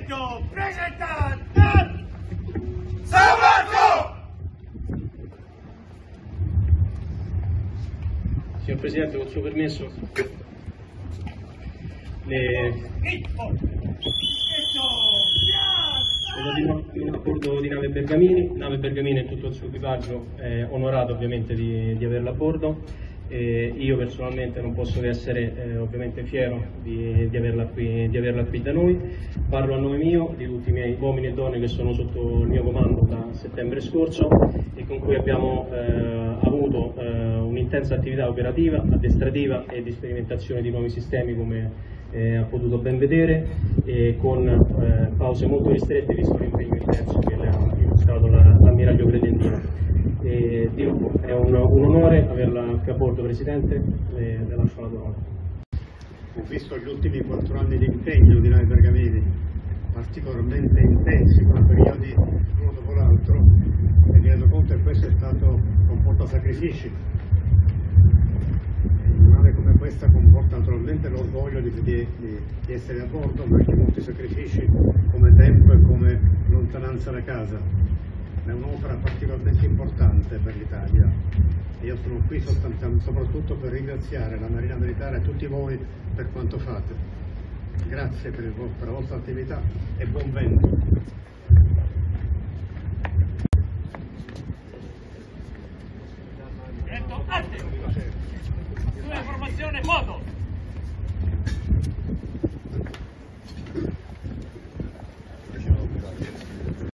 Momento presentare San Marco! Signor Presidente, con il suo permesso, un accordo di nave Bergamini e tutto il suo equipaggio è onorato ovviamente di averla a bordo. Io personalmente non posso che essere ovviamente fiero di averla qui da noi. Parlo a nome mio, di tutti i miei uomini e donne che sono sotto il mio comando da settembre scorso e con cui abbiamo avuto un'intensa attività operativa, addestrativa e di sperimentazione di nuovi sistemi, come ha potuto ben vedere, con pause molto ristrette visto l'impegno intenso che le ha illustrato l'ammiraglio Credendino. È un onore averla qui a bordo, Presidente, le lascio la parola. Ho visto gli ultimi 4 anni di impegno di nave Bergamini, particolarmente intensi, con periodi uno dopo l'altro, e mi rendo conto che questo comporta sacrifici. Una nave come questa comporta naturalmente l'orgoglio di essere a bordo, ma anche molti sacrifici come tempo e come lontananza da casa. È un'opera particolarmente importante per l'Italia. Io sono qui soprattutto per ringraziare la Marina Militare e tutti voi per quanto fate. Grazie per la vostra attività e buon vento.